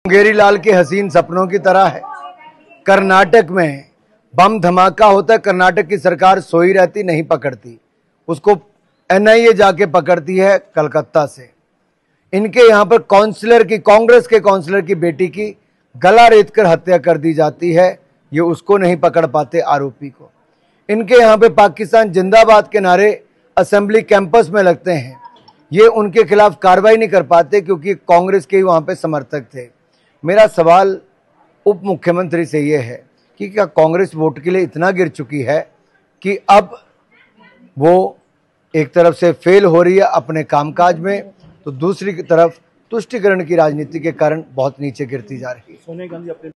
मुंगेरी लाल के हसीन सपनों की तरह है। कर्नाटक में बम धमाका होता है, कर्नाटक की सरकार सोई रहती, नहीं पकड़ती उसको, एनआईए जाके पकड़ती है कलकत्ता से। इनके यहाँ पर काउंसलर की, कांग्रेस के काउंसलर की बेटी की गला रेत कर हत्या कर दी जाती है, ये उसको नहीं पकड़ पाते आरोपी को। इनके यहाँ पे पाकिस्तान जिंदाबाद के नारे असेंबली कैंपस में लगते हैं, ये उनके खिलाफ कार्रवाई नहीं कर पाते क्योंकि कांग्रेस के ही वहाँ पे समर्थक थे। मेरा सवाल उप मुख्यमंत्री से ये है कि क्या कांग्रेस वोट के लिए इतना गिर चुकी है कि अब वो एक तरफ से फेल हो रही है अपने कामकाज में, तो दूसरी तरफ तुष्टीकरण की राजनीति के कारण बहुत नीचे गिरती जा रही है।